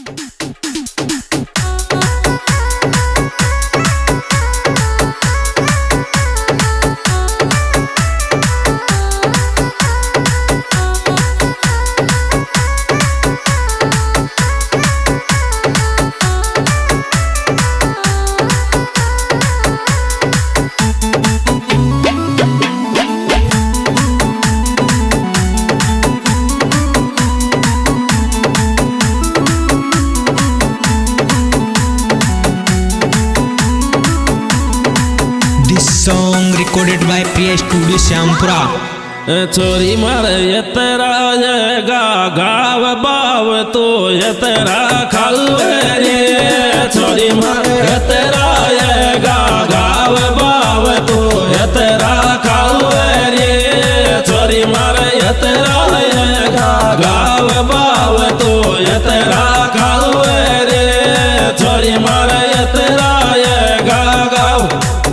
Song recorded by Priya Studio Syampura. छोरी मारे ये तेरा ये गाव बाव तो ये तेरा खालवे रे। छोरी मारे ये तेरा ये गाव बाव तो ये तेरा खालवे रे। छोरी मारे ये तेरा ये गाव बाव तो ये तेरा खालवे रे। छोरी मारे ये तेरा ये गाव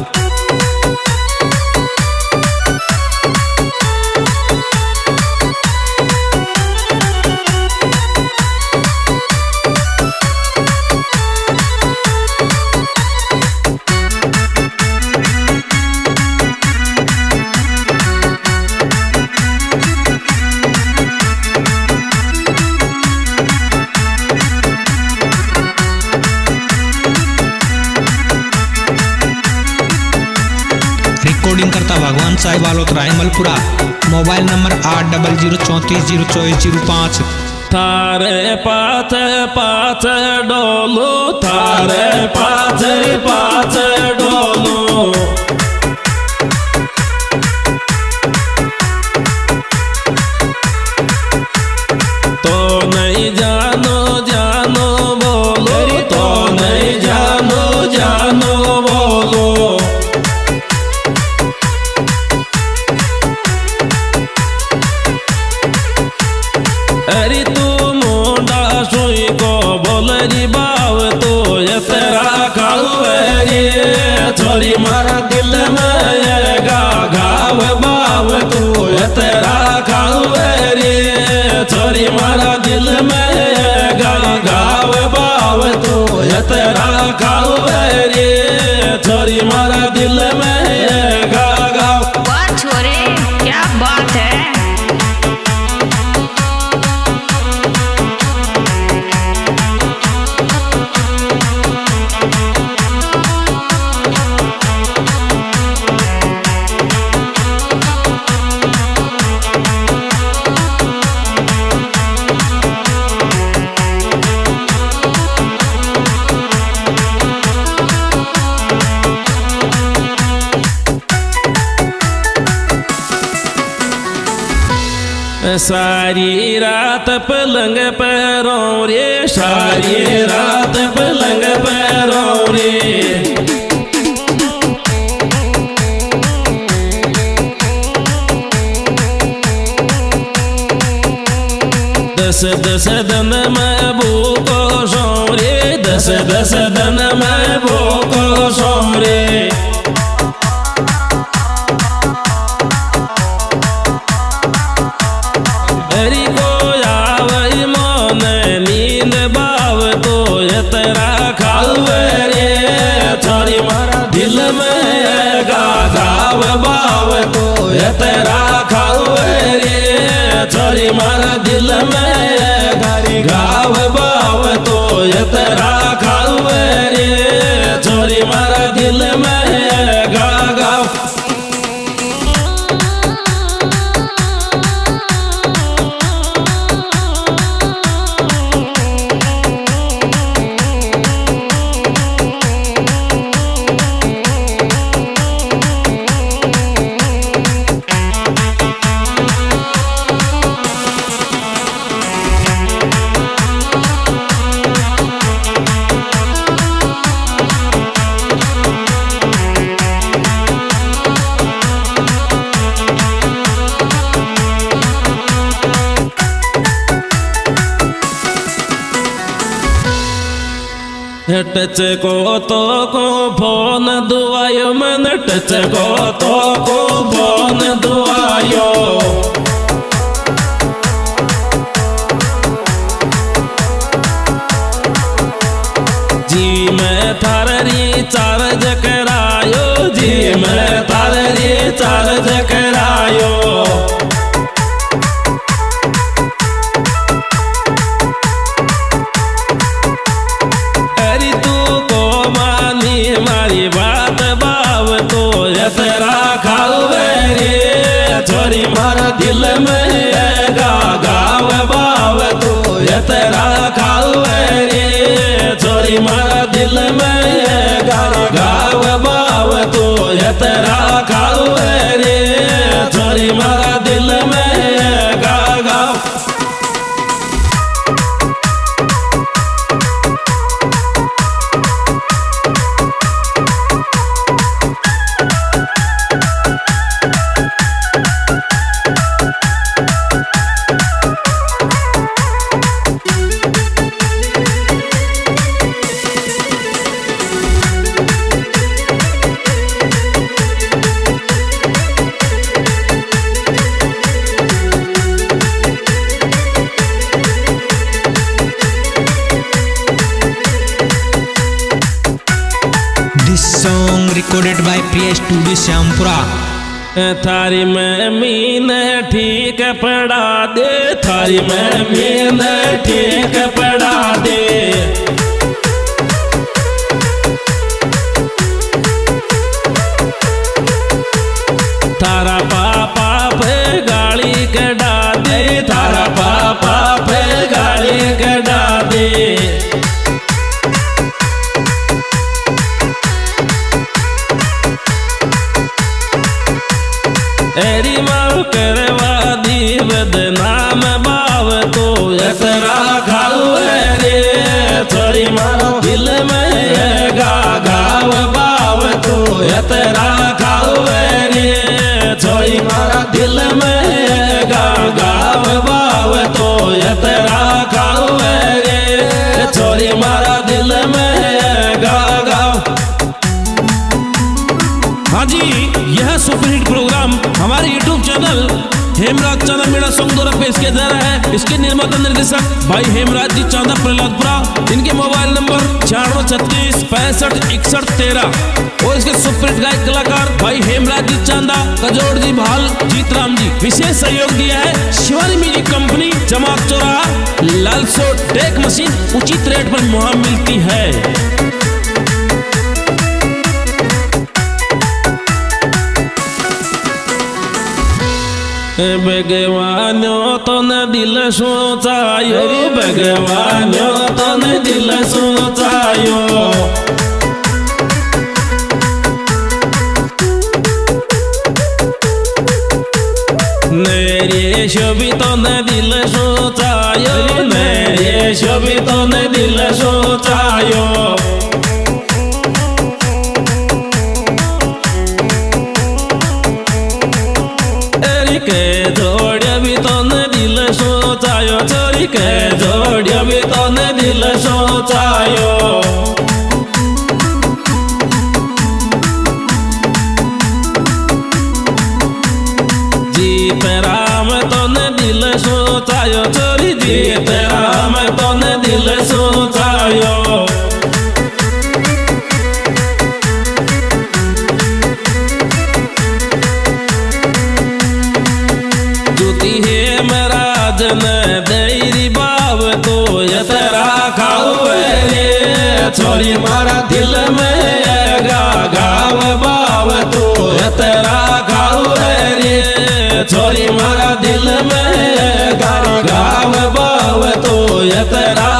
रिकॉर्डिंग करता भगवान साहिब वालोत्रा हिमलपुरा। Mobile number 80343405। थारे पाथे पाथे डोलू थारे पाथे पाथे डोलू। तो नहीं जानो जानो बोलो तो नहीं जानो जानो बोलो। अरे तू मुंडा सोई को बोलरी बाव तो ये तेरा खालवे रे। छोरी मारा दिल में ये गाव बाव तो ये तेरा खालवे रे। छोरी मारा दिल में ये गाव बाव तो ये तेरा खालवे रे। छोरी मारा दिल में ये गाव। वाह छोरे क्या बात है। सारी रात पलंग पैरों रे। सारी रात पलंग पैरों रे। दस दस दिन में भूखो सो रे। दस दस दिन में भूखो सो रे। हरी को आवई मन नींद बाव तो ये तेरा खालवे रे। छोरी मारा दिल में गाव बाव तो ये तेरा खालवे रे। छोरी मारा दिल में गाव बाव तो ये तेरा खालवे रे। छोरी मारा दिल में गाव। टच को तो को फोन दुआयो मन टच को तो को फोन दुआयो। जी मैं थारी चार्ज करायो, जी मैं थारी चार्ज करायो। अरे तू को मानी मारी बात बाव तो तेरा खावे रे, छोरी मारा दिल में गाव बाव तो तेरा खावे रे, छोरी मारा दिल में गाव बाव तो तेरा खावे रे, छोरी मारा दिल में गाव। This song recorded by Priya Studio Shyampura. थारी में मीन ठीक पड़ा दे, थारी में मीन ठीक पड़ा दे। थारा पापा पे गाड़ी कड़ा दे, थारा पापा पे गाड़ी कड़ा दे। एरी माँ करवा दी बदनाम बाव तो तेरा खावे रे, छोरी मारो दिल में गाव बाव तो तेरा खावे रे, छोरी मारा दिल में गाव बाव तो तेरा खावे रे, छोरी मारा दिल में गाव। हाँ जी, यह सुपरहिट प्रोग्राम हमारे YouTube चैनल हेमराज चांदा मेरा सॉन्ग द्वारा पेश किया जा रहा है। इसके निर्माता निर्देशक भाई हेमराज जी चांदा प्रहलादपुरा, इनके मोबाइल नंबर 9636 65 61 13 और इसके सुपरहिट गायक कलाकार भाई हेमराज जी चांदा, कजोड़ जी भाल, जीतराम जी। विशेष सहयोग दिया है शिवानी म्यूजिक कंपनी, जमात चौराहा, लालसो डेक मशीन उचित रेट पर मुहैया मिलती है। भगवानो तो न दिल सोचायो, भगवानो तो न दिल सोचायो। मेरे शोभी तो न दिल सोचायो, मेरे शोभी तो न दिल सोचायो। के जोड़िया भी तो न दिल सोचायो, छोरी के जोड़िया भी तो न दिल सोचायो। जीत राम तो न दिल सोचायो, छोरी जीत राम तो न दिल सोचायो। देरी बाव तो तेरा खावे रे, छोरी मारा दिल में गाव बाव तो तेरा खावे रे, छोरी मारा दिल में गाव बाव तो तेरा